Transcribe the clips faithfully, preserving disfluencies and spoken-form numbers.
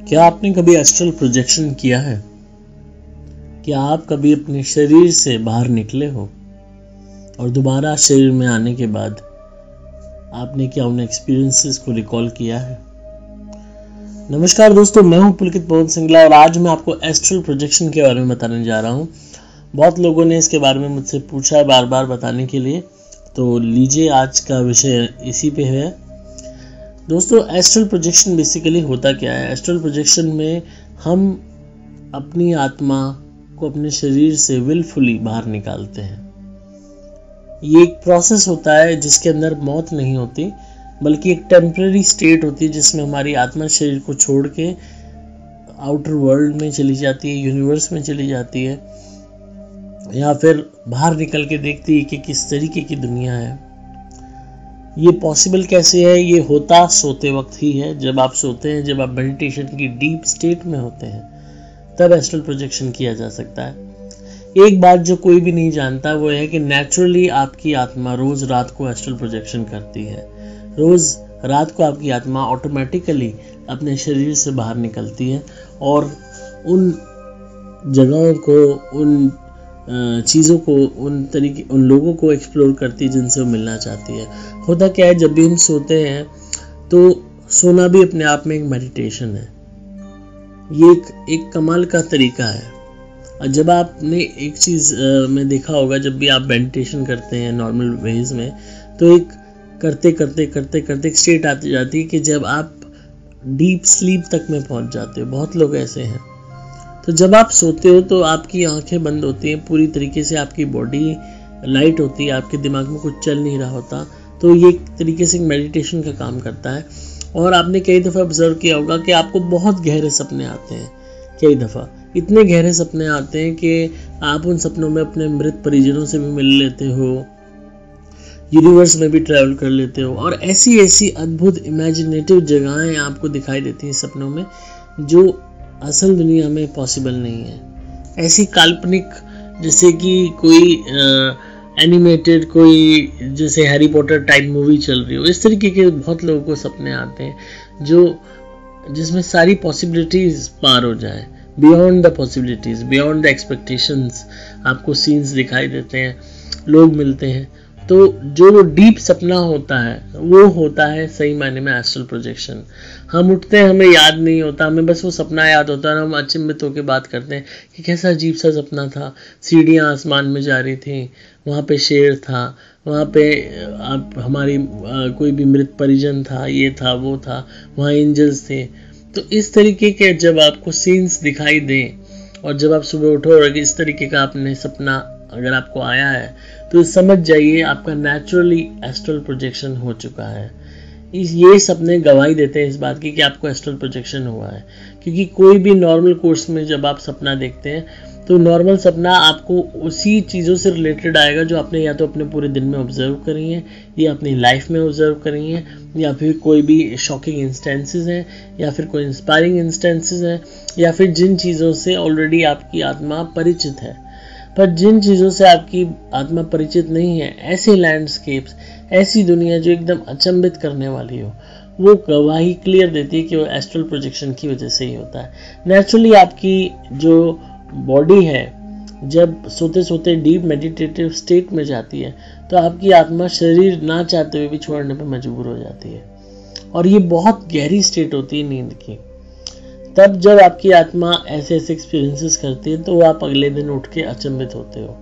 क्या आपने कभी एस्ट्रल प्रोजेक्शन किया है? क्या आप कभी अपने शरीर से बाहर निकले हो और दोबारा शरीर में आने के बाद आपने क्या उन एक्सपीरियंसेस को रिकॉल किया है? नमस्कार दोस्तों, मैं हूं पुलकित पवन सिंगला और आज मैं आपको एस्ट्रल प्रोजेक्शन के बारे में बताने जा रहा हूं। बहुत लोगों ने इसके बारे में मुझसे पूछा है बार बार बताने के लिए, तो लीजिए आज का विषय इसी पे है। दोस्तों, एस्ट्रल प्रोजेक्शन बेसिकली होता क्या है? एस्ट्रल प्रोजेक्शन में हम अपनी आत्मा को अपने शरीर से विलफुली बाहर निकालते हैं। ये एक प्रोसेस होता है जिसके अंदर मौत नहीं होती, बल्कि एक टेम्पररी स्टेट होती है जिसमें हमारी आत्मा शरीर को छोड़ के आउटर वर्ल्ड में चली जाती है, यूनिवर्स में चली जाती है, या फिर बाहर निकल के देखती है कि किस तरीके की दुनिया है। ये पॉसिबल कैसे है? ये होता सोते वक्त ही है। जब आप सोते हैं, जब आप मेडिटेशन की डीप स्टेट में होते हैं, तब एस्ट्रल प्रोजेक्शन किया जा सकता है। एक बात जो कोई भी नहीं जानता वो है कि नेचुरली आपकी आत्मा रोज रात को एस्ट्रल प्रोजेक्शन करती है। रोज रात को आपकी आत्मा ऑटोमेटिकली अपने शरीर से बाहर निकलती है और उन जगहों को, उन चीज़ों को, उन तरीके उन लोगों को एक्सप्लोर करती है जिनसे वो मिलना चाहती है। होता क्या है, जब भी हम सोते हैं तो सोना भी अपने आप में एक मेडिटेशन है। ये एक एक कमाल का तरीका है। और जब आपने एक चीज़ में देखा होगा, जब भी आप मेडिटेशन करते हैं नॉर्मल वेज में, तो एक करते करते करते करते एक स्टेट आती जाती है कि जब आप डीप स्लीप तक में पहुंच जाते हो। बहुत लोग ऐसे हैं। तो जब आप सोते हो तो आपकी आंखें बंद होती हैं, पूरी तरीके से आपकी बॉडी लाइट होती है, आपके दिमाग में कुछ चल नहीं रहा होता। तो ये एक तरीके से मेडिटेशन का काम करता है। और आपने कई दफ़ा ऑब्जर्व किया होगा कि आपको बहुत गहरे सपने आते हैं। कई दफ़ा इतने गहरे सपने आते हैं कि आप उन सपनों में अपने मृत परिजनों से भी मिल लेते हो, यूनिवर्स में भी ट्रैवल कर लेते हो, और ऐसी ऐसी अद्भुत इमेजिनेटिव जगहें आपको दिखाई देती हैं सपनों में जो असल दुनिया में पॉसिबल नहीं है। ऐसी काल्पनिक, जैसे कि कोई एनिमेटेड, कोई जैसे हैरी पॉटर टाइप मूवी चल रही हो, इस तरीके के बहुत लोगों को सपने आते हैं जो जिसमें सारी पॉसिबिलिटीज पार हो जाए, beyond the possibilities, beyond the expectations. आपको सीन्स दिखाई देते हैं, लोग मिलते हैं। तो जो वो डीप सपना होता है वो होता है सही मायने में एस्ट्रल प्रोजेक्शन। हम उठते हैं, हमें याद नहीं होता, हमें बस वो सपना याद होता है और हम अचंभित होकर बात करते हैं कि कैसा अजीब सा सपना था। सीढ़ियाँ आसमान में जा रही थी, वहाँ पे शेर था, वहाँ पे आप हमारी आ, कोई भी मृत परिजन था, ये था वो था, वहाँ एंजल्स थे। तो इस तरीके के जब आपको सीन्स दिखाई दें और जब आप सुबह उठो और इस तरीके का आपने सपना अगर आपको आया है, तो समझ जाइए आपका नेचुरली एस्ट्रल प्रोजेक्शन हो चुका है। इस ये सपने गवाही देते हैं इस बात की कि आपको एस्ट्रल प्रोजेक्शन हुआ है। क्योंकि कोई भी नॉर्मल कोर्स में जब आप सपना देखते हैं तो नॉर्मल सपना आपको उसी चीज़ों से रिलेटेड आएगा जो आपने या तो अपने पूरे दिन में ऑब्जर्व करी हैं, या अपनी लाइफ में ऑब्जर्व करी हैं, या फिर कोई भी शॉकिंग इंस्टेंसेस हैं, या फिर कोई इंस्पायरिंग इंस्टेंसेस हैं, या फिर जिन चीज़ों से ऑलरेडी आपकी आत्मा परिचित है। पर जिन चीज़ों से आपकी आत्मा परिचित नहीं है, ऐसे लैंडस्केप्स, ऐसी दुनिया जो एकदम अचंभित करने वाली हो, वो गवाही क्लियर देती है कि वो एस्ट्रल प्रोजेक्शन की वजह से ही होता है। नेचुरली आपकी जो बॉडी है जब सोते सोते डीप मेडिटेटिव स्टेट में जाती है तो आपकी आत्मा शरीर ना चाहते हुए भी छोड़ने पर मजबूर हो जाती है, और ये बहुत गहरी स्टेट होती है नींद की। तब जब आपकी आत्मा ऐसे ऐसे एक्सपीरियंसेस करती है तो आप अगले दिन उठ के अचंभित होते हो।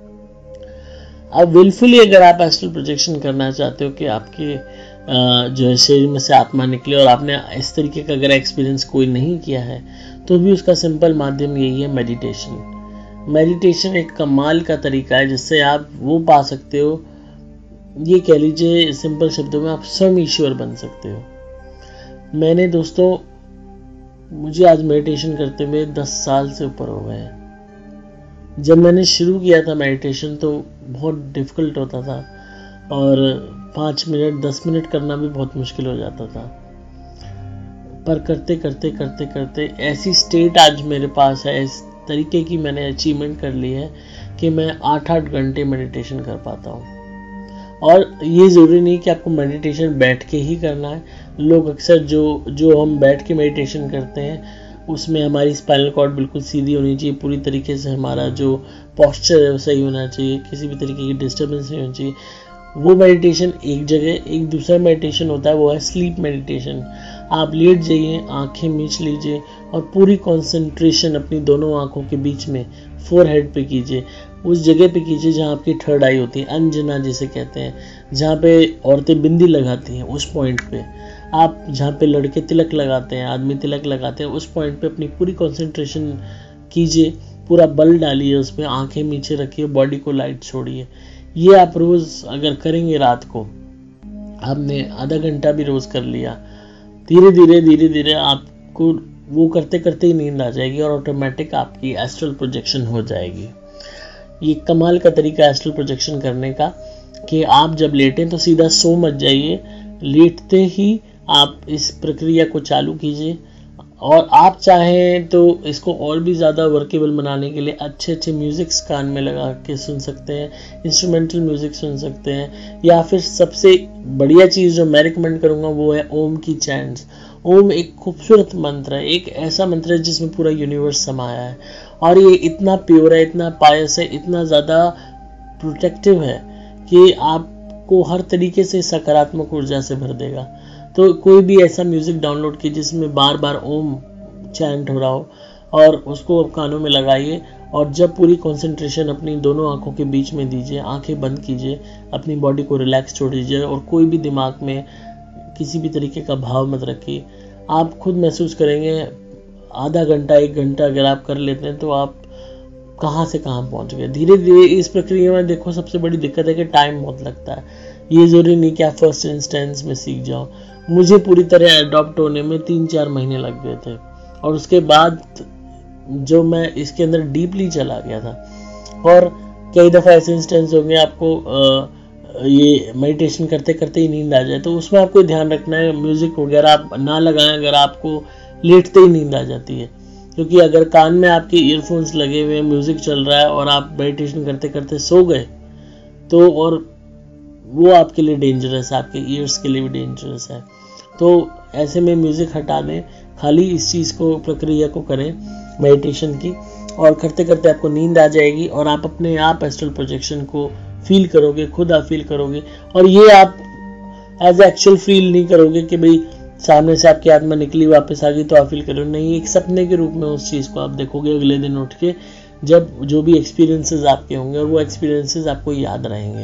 अब विलफुली अगर आप एस्ट्रल प्रोजेक्शन करना चाहते हो कि आपके जो है शरीर में से आत्मा निकले, और आपने इस तरीके का अगर एक्सपीरियंस कोई नहीं किया है, तो भी उसका सिंपल माध्यम यही है, मेडिटेशन। मेडिटेशन एक कमाल का तरीका है जिससे आप वो पा सकते हो, ये कह लीजिए सिंपल शब्दों में, आप स्वयं ईश्वर बन सकते हो। मैंने दोस्तों मुझे आज मेडिटेशन करते हुए दस साल से ऊपर हो गए हैं। जब मैंने शुरू किया था मेडिटेशन तो बहुत डिफ़िकल्ट होता था, और पाँच मिनट दस मिनट करना भी बहुत मुश्किल हो जाता था। पर करते करते करते करते ऐसी स्टेट आज मेरे पास है, इस तरीके की मैंने अचीवमेंट कर ली है कि मैं आठ आठ घंटे मेडिटेशन कर पाता हूँ। और ये ज़रूरी नहीं कि आपको मेडिटेशन बैठ के ही करना है। लोग अक्सर जो जो हम बैठ के मेडिटेशन करते हैं उसमें हमारी स्पाइनल कॉर्ड बिल्कुल सीधी होनी चाहिए, पूरी तरीके से हमारा जो पोस्चर है वो सही होना चाहिए, किसी भी तरीके की डिस्टर्बेंस नहीं होनी चाहिए। वो मेडिटेशन एक जगह। एक दूसरा मेडिटेशन होता है, वो है स्लीप मेडिटेशन। आप लेट जाइए, आंखें मीच लीजिए और पूरी कंसंट्रेशन अपनी दोनों आंखों के बीच में फोरहेड पे कीजिए, उस जगह पे कीजिए जहाँ आपकी थर्ड आई होती है, अंजना जिसे कहते हैं, जहाँ पे औरतें बिंदी लगाती हैं, उस पॉइंट पे आप, जहाँ पे लड़के तिलक लगाते हैं, आदमी तिलक लगाते हैं, उस पॉइंट पे अपनी पूरी कंसंट्रेशन कीजिए, पूरा बल डालिए उस पर, आंखें नीचे रखिए, बॉडी को लाइट छोड़िए। ये आप रोज अगर करेंगे, रात को आपने आधा घंटा भी रोज कर लिया, धीरे धीरे धीरे धीरे आपको वो करते करते ही नींद आ जाएगी और ऑटोमेटिक आपकी एस्ट्रल प्रोजेक्शन हो जाएगी। ये कमाल का तरीका एस्ट्रल प्रोजेक्शन करने का कि आप जब लेटें तो सीधा सो मत जाइए, लेटते ही आप इस प्रक्रिया को चालू कीजिए। और आप चाहें तो इसको और भी ज़्यादा वर्केबल बनाने के लिए अच्छे अच्छे म्यूज़िक्स कान में लगा के सुन सकते हैं, इंस्ट्रूमेंटल म्यूज़िक सुन सकते हैं, या फिर सबसे बढ़िया चीज़ जो मैं रिकमेंड करूँगा वो है ओम की चैंट्स। ओम एक खूबसूरत मंत्र है, एक ऐसा मंत्र है जिसमें पूरा यूनिवर्स समाया है और ये इतना प्योर है, इतना पायस है, इतना ज़्यादा प्रोटेक्टिव है कि आपको हर तरीके से सकारात्मक ऊर्जा से भर देगा। तो कोई भी ऐसा म्यूज़िक डाउनलोड कीजिए जिसमें बार बार ओम चैंट हो रहा हो और उसको आप कानों में लगाइए और जब पूरी कंसंट्रेशन अपनी दोनों आंखों के बीच में दीजिए, आंखें बंद कीजिए, अपनी बॉडी को रिलैक्स छोड़ दीजिए और कोई भी दिमाग में किसी भी तरीके का भाव मत रखिए। आप खुद महसूस करेंगे आधा घंटा एक घंटा अगर आप कर लेते हैं तो आप कहाँ से कहाँ पहुँच गए। धीरे धीरे इस प्रक्रिया में देखो सबसे बड़ी दिक्कत है कि टाइम बहुत लगता है। ये ज़रूरी नहीं कि आप फर्स्ट इंस्टेंस में सीख जाओ। मुझे पूरी तरह अडॉप्ट होने में तीन चार महीने लग गए थे और उसके बाद जो मैं इसके अंदर डीपली चला गया था। और कई दफ़ा ऐसे इंस्टेंस होंगे आपको आ, ये मेडिटेशन करते करते ही नींद आ जाए, तो उसमें आपको ध्यान रखना है म्यूज़िक वगैरह आप ना लगाएं अगर आपको लेटते ही नींद आ जाती है, क्योंकि अगर कान में आपके ईयरफोन्स लगे हुए, म्यूज़िक चल रहा है और आप मेडिटेशन करते करते सो गए तो और वो आपके लिए डेंजरस है, आपके ईयर्स के लिए भी डेंजरस है। तो ऐसे में म्यूज़िक हटा दें, खाली इस चीज़ को, प्रक्रिया को करें मेडिटेशन की, और करते करते आपको नींद आ जाएगी और आप अपने आप एस्ट्रल प्रोजेक्शन को फील करोगे, खुद आप फील करोगे। और ये आप एज एक्चुअल फील नहीं करोगे कि भाई सामने से आपकी आत्मा निकली वापस आ गई तो आप फील करोगे, नहीं, एक सपने के रूप में उस चीज़ को आप देखोगे अगले दिन उठ के, जब जो भी एक्सपीरियंसेस आपके होंगे और वो एक्सपीरियंसेस आपको याद रहेंगे।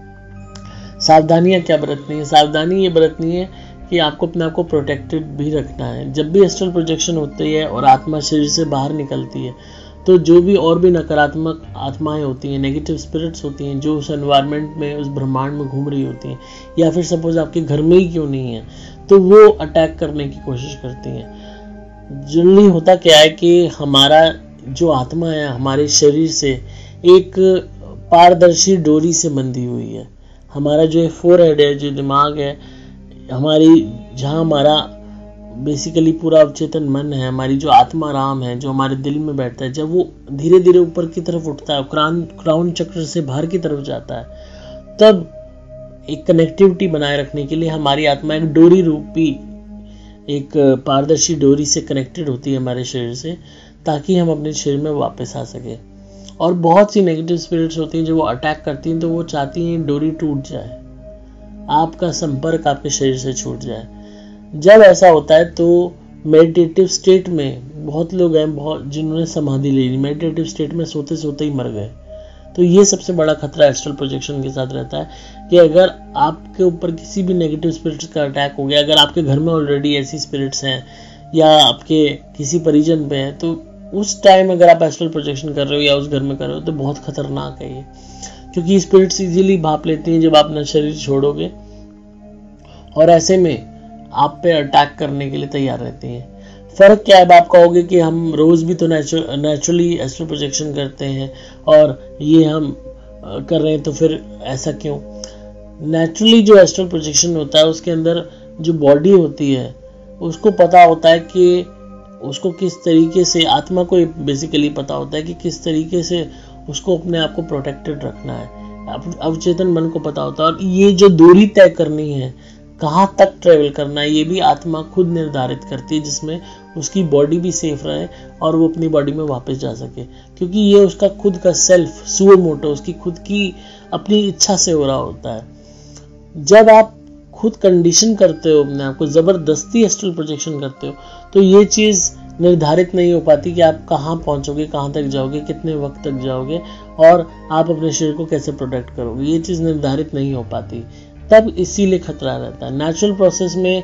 सावधानियां क्या बरतनी है? सावधानी ये बरतनी है कि आपको अपने आप को प्रोटेक्टेड भी रखना है। जब भी एस्ट्रल प्रोजेक्शन होती है और आत्मा शरीर से बाहर निकलती है तो जो भी और भी नकारात्मक आत्माएं होती हैं, नेगेटिव स्पिरिट्स होती हैं जो उस एनवायरनमेंट में, उस ब्रह्मांड में घूम रही होती हैं, या फिर सपोज आपके घर में ही क्यों नहीं है, तो वो अटैक करने की कोशिश करती हैं। जनरली होता क्या है कि हमारा जो आत्मा है हमारे शरीर से एक पारदर्शी डोरी से बंधी हुई है। हमारा जो फोरहेड है, जो दिमाग है, हमारी जहाँ हमारा बेसिकली पूरा अवचेतन मन है, हमारी जो आत्मा राम है जो हमारे दिल में बैठता है, जब वो धीरे धीरे ऊपर की तरफ उठता है, क्राउन क्राउन चक्र से बाहर की तरफ जाता है, तब एक कनेक्टिविटी बनाए रखने के लिए हमारी आत्मा एक डोरी रूपी, एक पारदर्शी डोरी से कनेक्टेड होती है हमारे शरीर से, ताकि हम अपने शरीर में वापस आ सके। और बहुत सी नेगेटिव स्पिरिट्स होती हैं जो वो अटैक करती हैं, तो वो चाहती हैं डोरी टूट जाए, आपका संपर्क आपके शरीर से छूट जाए। जब ऐसा होता है तो मेडिटेटिव स्टेट में बहुत लोग हैं बहुत जिन्होंने समाधि ले ली, मेडिटेटिव स्टेट में सोते सोते ही मर गए। तो ये सबसे बड़ा खतरा एस्ट्रल प्रोजेक्शन के साथ रहता है कि अगर आपके ऊपर किसी भी नेगेटिव स्पिरिट्स का अटैक हो गया, अगर आपके घर में ऑलरेडी ऐसी स्पिरिट्स हैं या आपके किसी परिजन पे हैं, तो उस टाइम अगर आप एस्ट्रल प्रोजेक्शन कर रहे हो या उस घर में कर रहे हो तो बहुत खतरनाक है ये, क्योंकि स्पिरिट्स इजीली भाप लेती हैं जब आप अपना शरीर छोड़ोगे और ऐसे में आप पे अटैक करने के लिए तैयार रहती हैं। फ़र्क क्या है? आप कहोगे कि हम रोज़ भी तो नेचुरल नेचुरली एस्ट्रल प्रोजेक्शन करते हैं और ये हम कर रहे हैं, तो फिर ऐसा क्यों? नेचुरली जो एस्ट्रल प्रोजेक्शन होता है उसके अंदर जो बॉडी होती है उसको पता होता है कि उसको किस तरीके से, आत्मा को बेसिकली पता होता है कि किस तरीके से उसको अपने आप को प्रोटेक्टेड रखना है, अवचेतन मन को पता होता है। और ये जो दूरी तय करनी है कहाँ तक ट्रेवल करना है ये भी आत्मा खुद निर्धारित करती है, जिसमें उसकी बॉडी भी सेफ रहे और वो अपनी बॉडी में वापस जा सके, क्योंकि ये उसका खुद का सेल्फ सुओ मोटो, उसकी खुद की अपनी इच्छा से हो रहा होता है। जब आप खुद कंडीशन करते हो अपने आप को, जबरदस्ती एस्ट्रल प्रोजेक्शन करते हो, तो ये चीज निर्धारित नहीं हो पाती कि आप कहाँ पहुंचोगे, कहाँ तक जाओगे, कितने वक्त तक जाओगे और आप अपने शरीर को कैसे प्रोटेक्ट करोगे। ये चीज निर्धारित नहीं हो पाती, तब इसीलिए खतरा रहता है। नेचुरल प्रोसेस में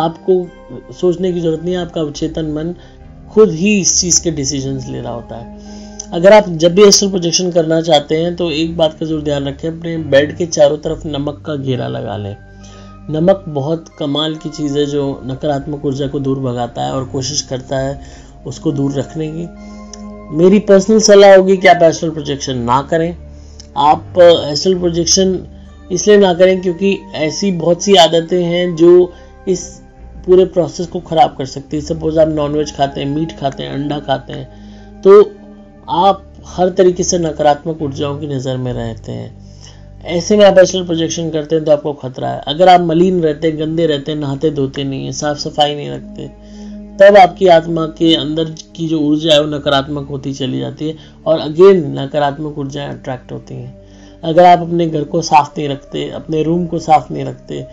आपको सोचने की जरूरत नहीं है, आपका अवचेतन मन खुद ही इस चीज के डिसीजंस ले रहा होता है। अगर आप जब भी एस्ट्रल प्रोजेक्शन करना चाहते हैं तो एक बात का जरूर ध्यान रखें, अपने बेड के चारों तरफ नमक का घेरा लगा लें। नमक बहुत कमाल की चीज़ है जो नकारात्मक ऊर्जा को दूर भगाता है और कोशिश करता है उसको दूर रखने की। मेरी पर्सनल सलाह होगी कि आप एस्ट्रल प्रोजेक्शन ना करें। आप एस्ट्रल प्रोजेक्शन इसलिए ना करें क्योंकि ऐसी बहुत सी आदतें हैं जो इस पूरे प्रोसेस को ख़राब कर सकती है। सपोज आप नॉनवेज खाते हैं, मीट खाते हैं, अंडा खाते हैं, तो आप हर तरीके से नकारात्मक ऊर्जाओं की नज़र में रहते हैं। ऐसे में आप एस्ट्रल प्रोजेक्शन करते हैं तो आपको खतरा है। अगर आप मलिन रहते हैं, गंदे रहते हैं, नहाते धोते नहीं है, साफ सफाई नहीं रखते, तब आपकी आत्मा के अंदर की जो ऊर्जा है वो नकारात्मक होती चली जाती है और अगेन नकारात्मक ऊर्जाएं अट्रैक्ट होती हैं। अगर आप अपने घर को साफ नहीं रखते, अपने रूम को साफ नहीं रखते,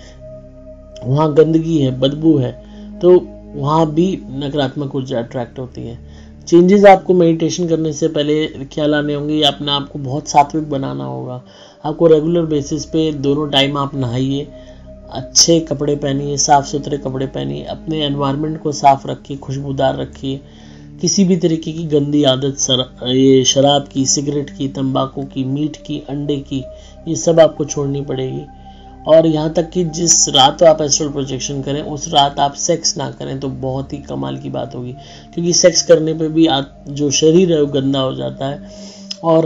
वहाँ गंदगी है, बदबू है, तो वहाँ भी नकारात्मक ऊर्जा अट्रैक्ट होती है। चेंजेस आपको मेडिटेशन करने से पहले ख्याल आने होंगे, अपने आप को बहुत सात्विक बनाना होगा। आपको रेगुलर बेसिस पे दोनों टाइम आप नहाइए, अच्छे कपड़े पहनिए, साफ सुथरे कपड़े पहनिए, अपने एनवायरनमेंट को साफ रखिए, खुशबूदार रखिए। किसी भी तरीके की गंदी आदत सर, ये शराब की, सिगरेट की, तंबाकू की, मीट की, अंडे की, ये सब आपको छोड़नी पड़ेगी। और यहाँ तक कि जिस रात आप एस्ट्रल प्रोजेक्शन करें उस रात आप सेक्स ना करें तो बहुत ही कमाल की बात होगी, क्योंकि सेक्स करने पे भी आप जो शरीर है वो गंदा हो जाता है। और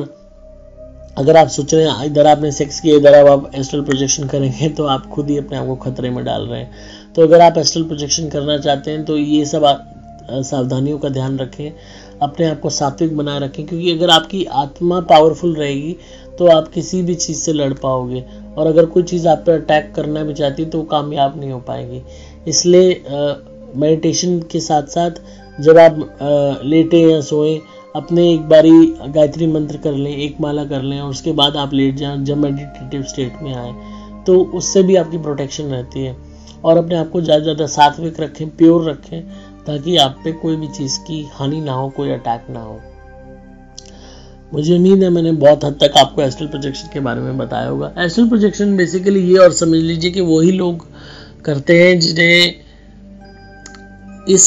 अगर आप सोच रहे हैं इधर आपने सेक्स किया, इधर आप, आप एस्ट्रल प्रोजेक्शन करेंगे तो आप खुद ही अपने आप को खतरे में डाल रहे हैं। तो अगर आप एस्ट्रल प्रोजेक्शन करना चाहते हैं तो ये सब सावधानियों का ध्यान रखें, अपने आप को सात्विक बनाए रखें, क्योंकि अगर आपकी आत्मा पावरफुल रहेगी तो आप किसी भी चीज़ से लड़ पाओगे, और अगर कोई चीज़ आप पर अटैक करना भी चाहती है तो कामयाब नहीं हो पाएगी। इसलिए मेडिटेशन के साथ साथ जब आप आ, लेटे या सोएं, अपने एक बारी गायत्री मंत्र कर लें, एक माला कर लें और उसके बाद आप लेट जाएं जब मेडिटेटिव स्टेट में आए, तो उससे भी आपकी प्रोटेक्शन रहती है। और अपने आप को ज़्यादा ज़्यादा सात्विक रखें, प्योर रखें, ताकि आप पे कोई भी चीज़ की हानि ना हो, कोई अटैक ना हो। मुझे उम्मीद है मैंने बहुत हद तक आपको एस्ट्रल प्रोजेक्शन के बारे में बताया होगा। एस्ट्रल प्रोजेक्शन बेसिकली ये और समझ लीजिए कि वही लोग करते हैं जिन्हें इस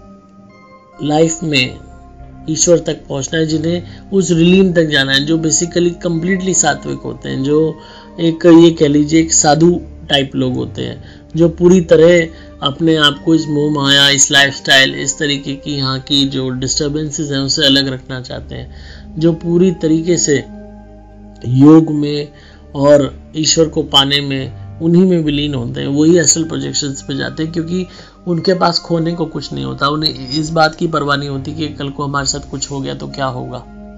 लाइफ में ईश्वर तक पहुंचना है, जिन्हें उस रिलीम तक जाना है, जो बेसिकली कंप्लीटली सात्विक होते हैं, जो एक ये कह लीजिए एक साधु टाइप लोग होते हैं, जो पूरी तरह अपने आप को इस मोह माया, इस लाइफस्टाइल, इस तरीके की यहाँ की जो डिस्टर्बेंसेस हैं उससे अलग रखना चाहते हैं, जो पूरी तरीके से योग में और ईश्वर को पाने में उन्हीं में विलीन होते हैं, वही एस्ट्रल प्रोजेक्शंस पे जाते हैं, क्योंकि उनके पास खोने को कुछ नहीं होता। उन्हें इस बात की परवाह नहीं होती कि कल को हमारे साथ कुछ हो गया तो क्या होगा।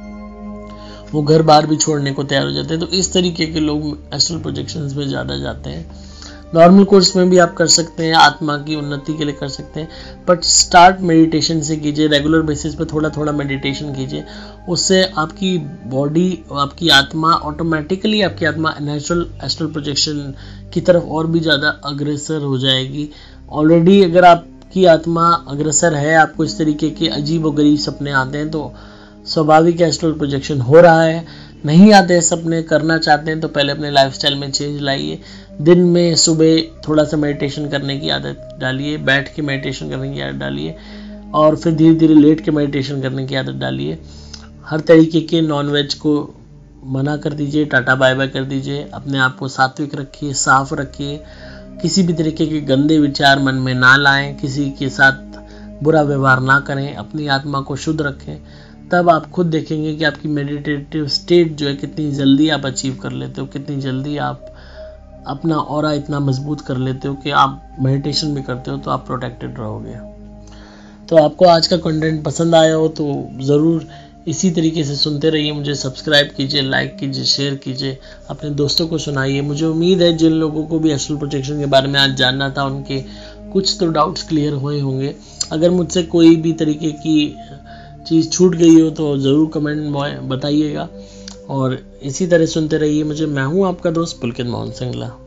वो घर बार भी छोड़ने को तैयार हो जाते हैं। तो इस तरीके के लोग एस्ट्रल प्रोजेक्शंस में ज़्यादा जाते हैं। नॉर्मल कोर्स में भी आप कर सकते हैं, आत्मा की उन्नति के लिए कर सकते हैं, बट स्टार्ट मेडिटेशन से कीजिए, रेगुलर बेसिस पे थोड़ा थोड़ा मेडिटेशन कीजिए। उससे आपकी बॉडी, आपकी आत्मा ऑटोमेटिकली, आपकी आत्मा नेचुरल एस्ट्रल प्रोजेक्शन की तरफ और भी ज़्यादा अग्रसर हो जाएगी। ऑलरेडी अगर आपकी आत्मा अग्रसर है, आपको इस तरीके के अजीब व गरीब सपने आते हैं तो स्वाभाविक एस्ट्रल प्रोजेक्शन हो रहा है। नहीं आते सपने, करना चाहते हैं तो पहले अपने लाइफस्टाइल में चेंज लाइए। दिन में सुबह थोड़ा सा मेडिटेशन करने की आदत डालिए, बैठ के मेडिटेशन करने की आदत डालिए, और फिर धीरे धीरे लेट के मेडिटेशन करने की आदत डालिए। हर तरीके के नॉनवेज को मना कर दीजिए, टाटा बाय बाय कर दीजिए। अपने आप को सात्विक रखिए, साफ रखिए, किसी भी तरीके के गंदे विचार मन में ना लाएं, किसी के साथ बुरा व्यवहार ना करें, अपनी आत्मा को शुद्ध रखें। तब आप खुद देखेंगे कि आपकी मेडिटेटिव स्टेट जो है कितनी जल्दी आप अचीव कर लेते हो, कितनी जल्दी आप अपना ऑरा इतना मजबूत कर लेते हो कि आप मेडिटेशन भी करते हो तो आप प्रोटेक्टेड रहोगे। तो आपको आज का कंटेंट पसंद आया हो तो ज़रूर इसी तरीके से सुनते रहिए मुझे, सब्सक्राइब कीजिए, लाइक कीजिए, शेयर कीजिए, अपने दोस्तों को सुनाइए। मुझे उम्मीद है जिन लोगों को भी एस्ट्रल प्रोजेक्शन के बारे में आज जानना था उनके कुछ तो डाउट्स क्लियर हुए होंगे। अगर मुझसे कोई भी तरीके की चीज़ छूट गई हो तो ज़रूर कमेंट में बताइएगा, और इसी तरह सुनते रहिए मुझे। मैं हूँ आपका दोस्त पुलकित मोहन सिंगला।